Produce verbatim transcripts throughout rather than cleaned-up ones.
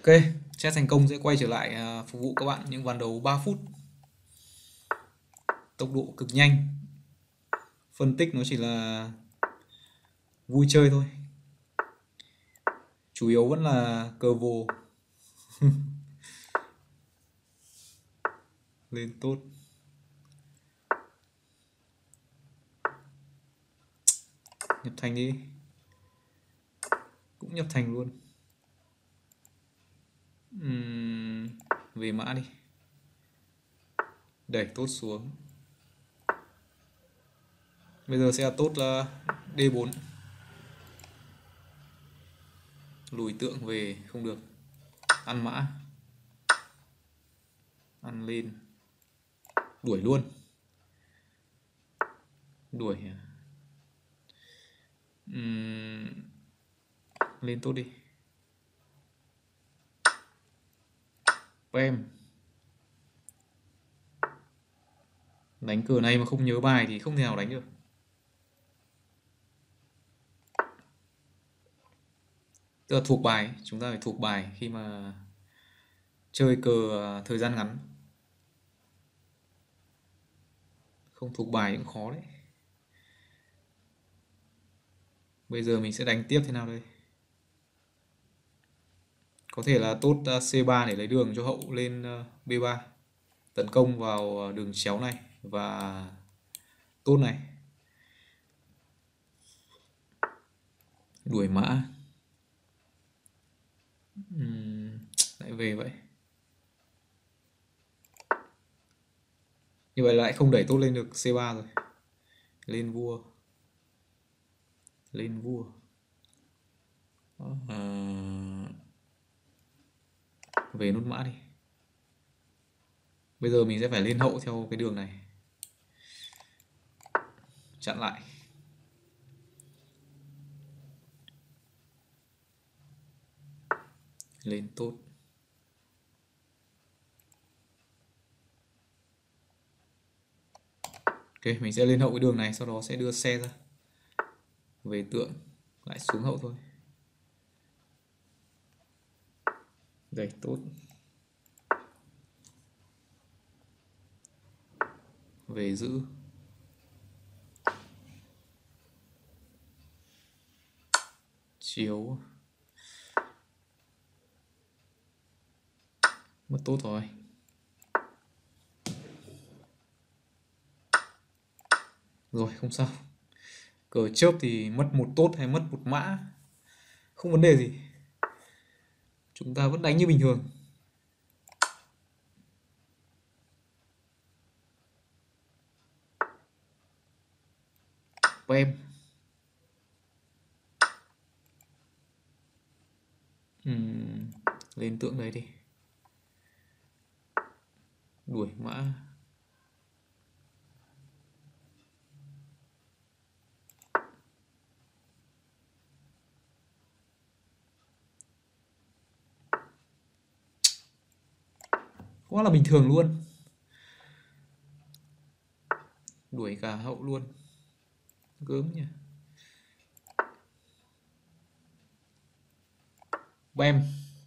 Ok, chat thành công sẽ quay trở lại à, phục vụ các bạn những ván đấu ba phút. Tốc độ cực nhanh. Phân tích nó chỉ là vui chơi thôi. Chủ yếu vẫn là cờ vồ. Lên tốt. Nhập thành đi. Cũng nhập thành luôn. Ừm, về mã đi. Đẩy tốt xuống. Bây giờ sẽ là tốt là đê bốn. Lùi tượng về không được. Ăn mã. Ăn lên. Đuổi luôn. Đuổi à? Ừm, lên tốt đi. Pem. Đánh cờ này mà không nhớ bài thì không thể nào đánh được. Tức là thuộc bài, chúng ta phải thuộc bài khi mà chơi cờ à, thời gian ngắn. Không thuộc bài cũng khó đấy. Bây giờ mình sẽ đánh tiếp thế nào đây? Có thể là tốt à, xê ba để lấy đường cho hậu lên à, bê ba. Tấn công vào à, đường chéo này và tốt này. Đuổi mã. Ừm, lại về vậy. Như vậy lại không đẩy tốt lên được xê ba rồi. Lên vua. Lên vua. À, về nút mã đi. Bây giờ mình sẽ phải lên hậu theo cái đường này. Chặn lại. Lên tốt. Ok, mình sẽ lên hậu cái đường này, sau đó sẽ đưa xe ra. Về tượng, lại xuống hậu thôi. Đây, tốt. Về giữ. Chiếu. Mất tốt rồi. Rồi, không sao. Cờ chớp thì mất một tốt hay mất một mã không vấn đề gì. Chúng ta vẫn đánh như bình thường. Pem. Uhm, lên tượng đấy đi. Đuổi mã. Quá là bình thường luôn. Đuổi cả hậu luôn. Gớm nhỉ. Bem.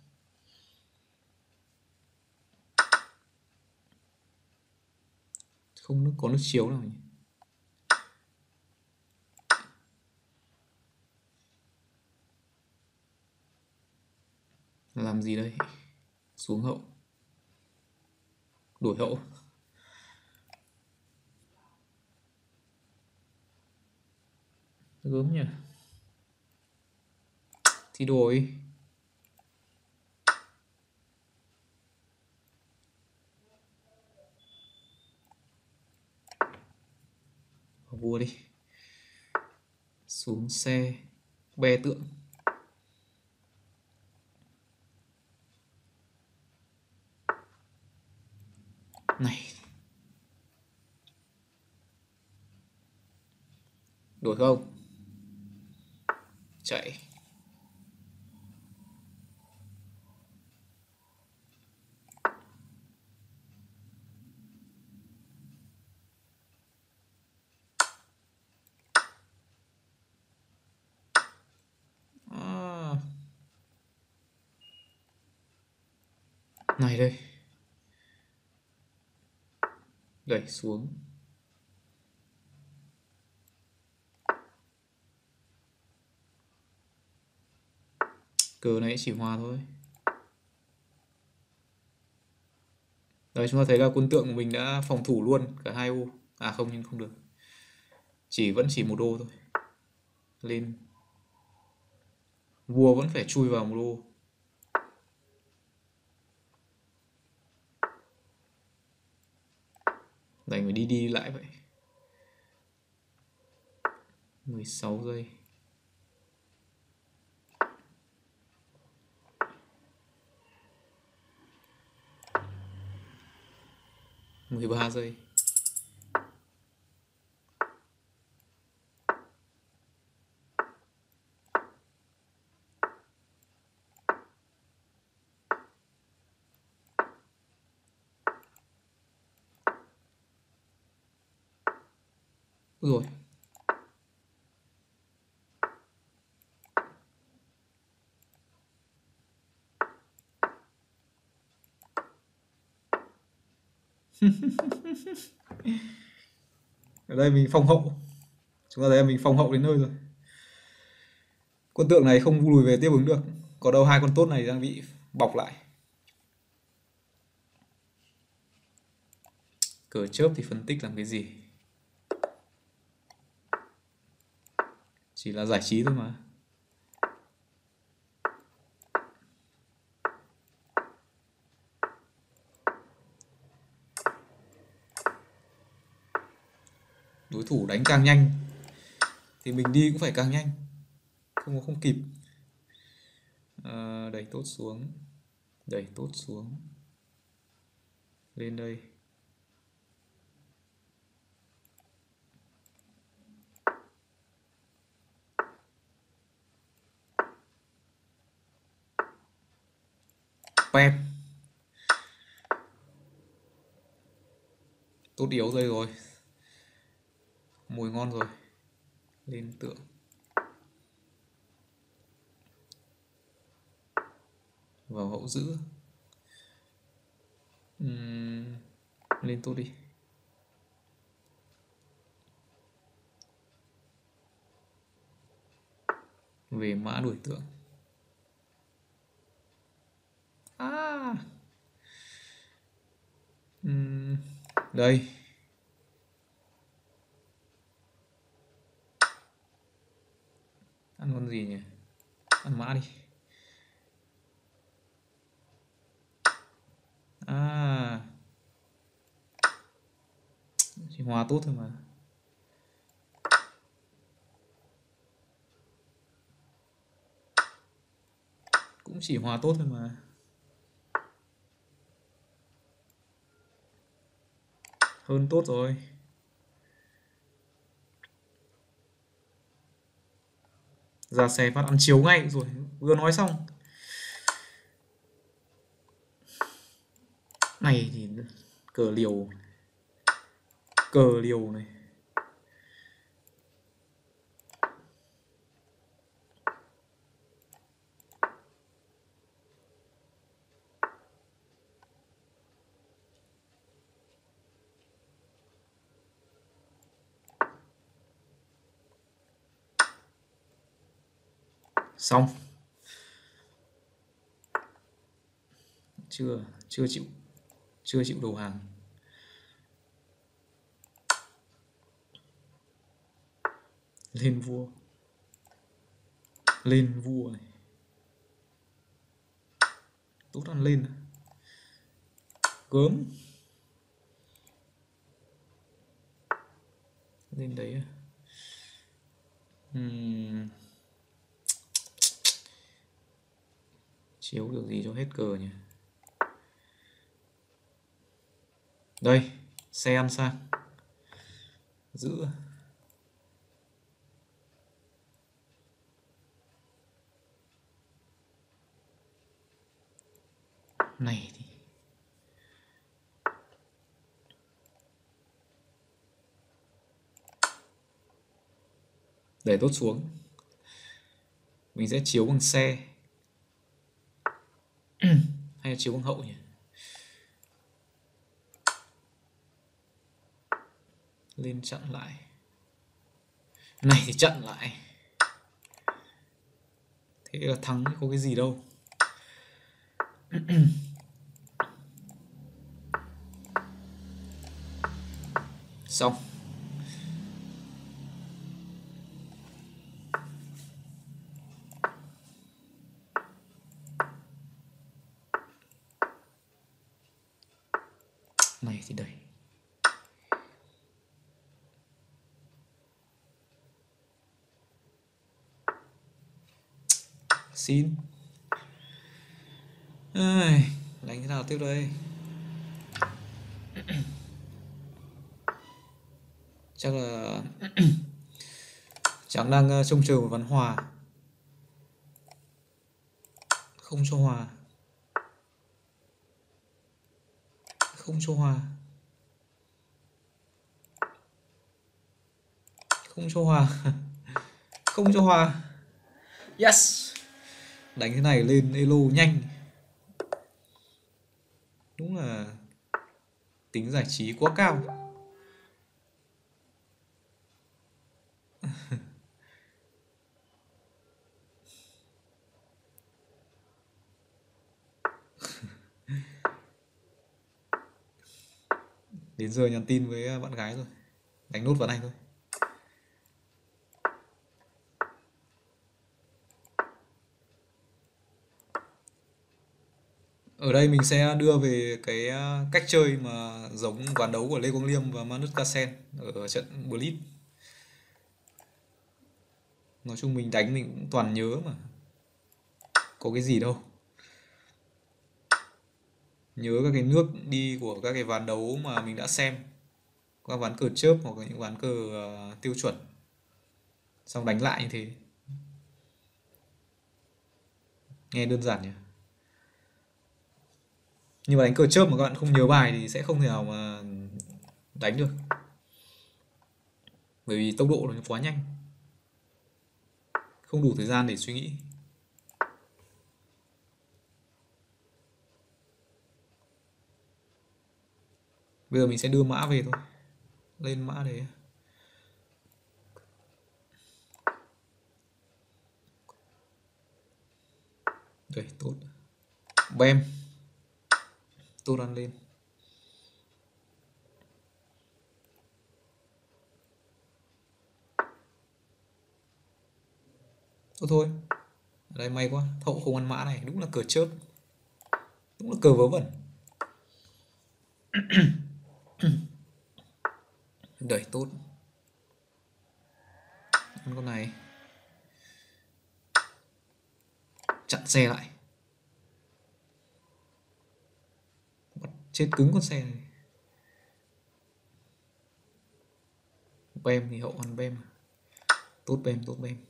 Không nước có nước chiếu nào nhỉ. Làm gì đây? Xuống hậu. Đuổi hậu. Gớm nhỉ. Thì đổi. Vua đi. Xuống xe. Be tượng. Này. Đổi không? Chạy. À. Này đây, đẩy xuống. Cờ này chỉ hòa thôi. Đấy, chúng ta thấy là quân tượng của mình đã phòng thủ luôn cả hai ô. À không, nhưng không được. Chỉ vẫn chỉ một ô thôi. Lên. Vua vẫn phải chui vào một ô. Đành phải đi đi lại vậy. mười sáu giây. mười ba giây. Rồi. Ở đây mình phòng hậu. Chúng ta thấy là mình phòng hậu đến nơi rồi. Quân tượng này không lùi về tiếp ứng được. Có đâu hai con tốt này đang bị bọc lại. Cờ chớp thì phân tích làm cái gì? Chỉ là giải trí thôi mà. Đối thủ đánh càng nhanh thì mình đi cũng phải càng nhanh, không có không kịp. À, đẩy tốt xuống, đẩy tốt xuống, lên đây. Pep. Tốt yếu đây rồi, mùi ngon rồi. Lên tượng. Vào hậu giữ. Uhm, lên tốt đi. Về mã đuổi tượng. À. Uhm, đây. Ăn con gì nhỉ? Ăn mã đi. À. Chỉ hòa tốt thôi mà. Cũng chỉ hòa tốt thôi mà. Hơn tốt rồi. Ra xe phát ăn chiếu ngay rồi, vừa nói xong. Này thì cờ liều. Cờ liều này. Xong. Chưa, chưa chịu, chưa chịu đầu hàng. Lên vua. Lên vua này. Tốt ăn lên. Gớm. Lên đấy. Uhm. Chiếu được gì cho hết cờ nhỉ? Đây, xe ăn sang. Giữ. Này thì để tốt xuống. Mình sẽ chiếu bằng xe. Hay là chiếu bằng hậu nhỉ? Lên chặn lại. Này thì chặn lại. Thế là thắng có cái gì đâu. Xong. Này thì đẩy. Xin. Ai, đánh thế nào tiếp đây? Chắc là Trắng đang uh, trông chờ một ván hòa. Không cho hòa. Không cho hòa. Không cho hòa. Không cho hòa. Yes. Đánh thế này lên elo nhanh. Đúng là tính giải trí quá cao. Đến giờ nhắn tin với bạn gái rồi. Đánh nốt ván này thôi. Ở đây mình sẽ đưa về cái cách chơi mà giống ván đấu của Lê Quang Liêm và Magnus Carlsen ở trận Blitz. Nói chung mình đánh mình cũng toàn nhớ mà. Có cái gì đâu. Nhớ các cái nước đi của các cái ván đấu mà mình đã xem. Các ván cờ chớp hoặc là những ván cờ uh, tiêu chuẩn. Xong đánh lại như thế. Nghe đơn giản nhỉ. Nhưng mà đánh cờ chớp mà các bạn không nhớ bài thì sẽ không thể nào mà đánh được. Bởi vì tốc độ nó quá nhanh. Không đủ thời gian để suy nghĩ. Bây giờ mình sẽ đưa mã về thôi. Lên mã đấy. Đây, tốt. Bem. Tốt ăn lên. Tốt thôi. Ở đây may quá. Thậu không ăn mã này. Đúng là cờ chớp. Đúng là cờ vớ vẩn. Đẩy tốt. Ăn con này. Chặn xe lại. Bắt chết cứng con xe này. Bem thì hậu ăn bem. Tốt bem, tốt bem.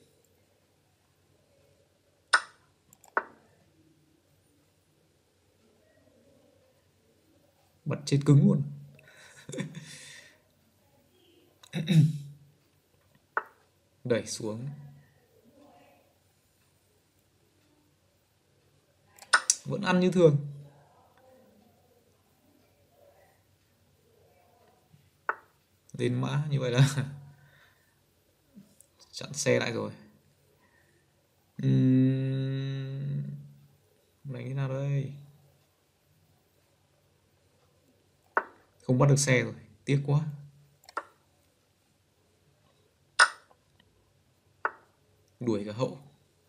Bật chết cứng luôn. Đẩy xuống. Vẫn ăn như thường. Lên mã như vậy là chặn xe lại rồi. uhm... đánh thế nào đây? Không bắt được xe rồi, tiếc quá. Đuổi cả hậu.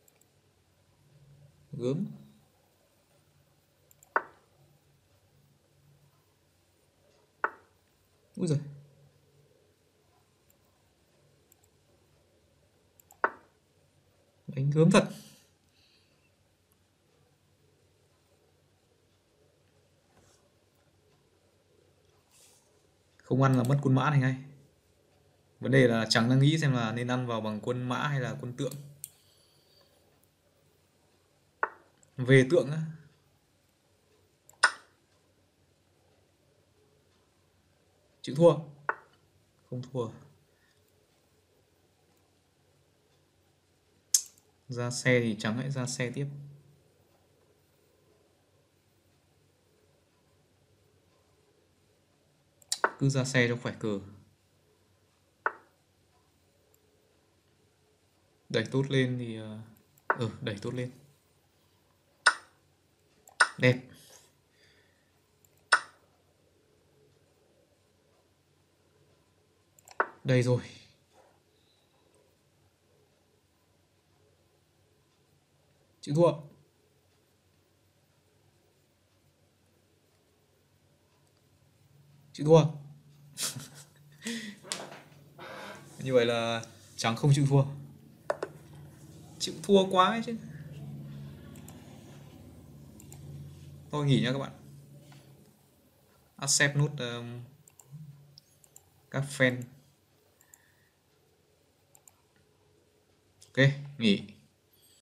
Gớm. Úi giời. Đánh gớm thật. Không ăn là mất quân mã này ngay. Vấn đề là Trắng đang nghĩ xem là nên ăn vào bằng quân mã hay là quân tượng. Về tượng á. Chịu thua. Không thua. Ra xe thì Trắng hãy ra xe tiếp. Cứ ra xe cho khỏe cờ. Đẩy tốt lên thì ờ ừ, đẩy tốt lên. Đẹp. Đây rồi. Chịu thua. Chịu thua. Như vậy là trắng không chịu thua. Chịu thua quá ấy chứ. Thôi nghỉ nha các bạn. Accept nút um, các fan. Ok, nghỉ.